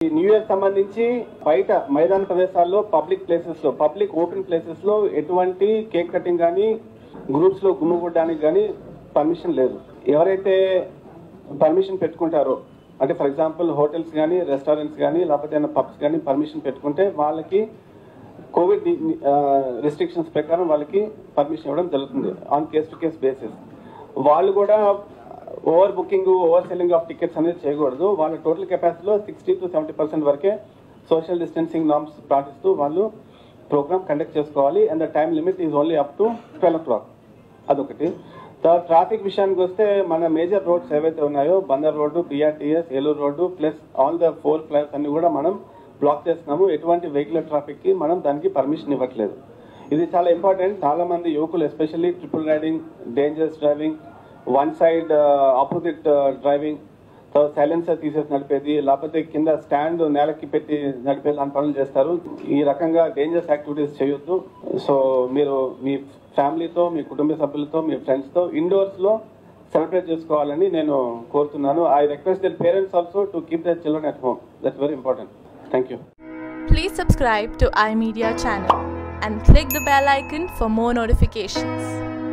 New year సంబంధించి బయట మైదాన ప్రదేశాల్లో పబ్లిక్ ప్లేసెస్ లో పబ్లిక్ ఓపెన్ ప్లేసెస్ లో ఎటువంటి కేక్ కటింగ్ కానీ గ్రూప్స్ లో గుమ్ముగూడడానికి కానీ పర్మిషన్ లేదు. ఎవరైతే పర్మిషన్ పెట్టుకుంటారో అంటే ఫర్ ఎగ్జాంపుల్ హోటల్స్ కానీ రెస్టారెంట్స్ కానీ లేకపోతే పబ్స్ కానీ పర్మిషన్ పెట్టుకుంటే వాళ్ళకి కోవిడ్ రెస్ట్రిక్షన్స్ ప్రకారం వాళ్ళకి పర్మిషన్ ఇవ్వడం జరుగుతుంది on case to case basis. వాళ్ళు కూడా over booking over selling of tickets అనేది చేయకూడదు. వాళ్ళ టోటల్ కెపాసిటీలో 60 to 70% వరకే సోషల్ డిస్టెన్సింగ్ నార్మ్స్ పాటిస్తూ వాళ్ళు ప్రోగ్రామ్ కండక్ట్ చేసుకోవాలి. And the time limit is only up to 12 o'clock. అదొకటి. ట్రాఫిక్ విషయానికి వస్తే మన మేజర్ రోడ్స్ ఏవైతే ఉన్నాయో Bandar road, PRTS, Eluru road plus all the 4 flyovers అన్ని కూడా మనం బ్లాక్ చేస్తున్నాము. ఎటువంటి వెహికులర్ ట్రాఫిక్ కి మనం దానికి పర్మిషన్ ఇవ్వట్లేదు. ఇది చాలా ఇంపార్టెంట్. చాలా మంది యువకులు especially triple riding, dangerous driving, one side opposite driving, silencer తీసేసి నడిపేది, లేకపోతే కింద స్టాండ్ నేలకి పెట్టి నడిపేది లాంటి పనులు చేస్తారు. ఈ రకంగా డేంజరస్ యాక్టివిటీస్ చేయొద్దు. సో మీరు మీ ఫ్యామిలీతో, మీ కుటుంబ సభ్యులతో, మీ ఫ్రెండ్స్తో ఇండోర్స్ లో సెలబ్రేట్ చేసుకోవాలని నేను కోరుతున్నాను. I request their parents also to keep their children at home. That's very important. Thank you. Please subscribe to iMedia channel and click the bell icon for more notifications.